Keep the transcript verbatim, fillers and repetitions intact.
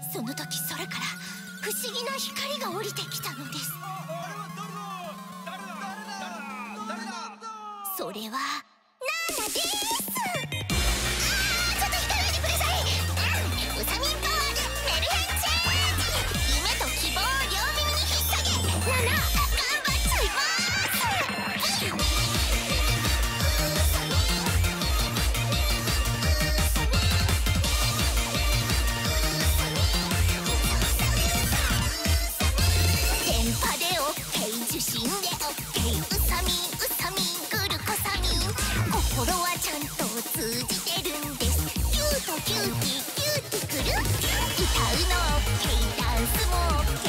その時空から不思議な光が降りてきたのです。それはナーナです。あー、ちょっと光らないでください。うん、ウサミンパワーでメルヘンチェンジ。夢と希望を両耳に引っ提げ、ナナ頑張っちゃいます。電波でオッケー、受信でオッケー、ウサミンウサミングルコサミン、心はちゃんと通じてるんです。キュートキューティーキューティクル、歌うのオッケー、ダンスもオッケ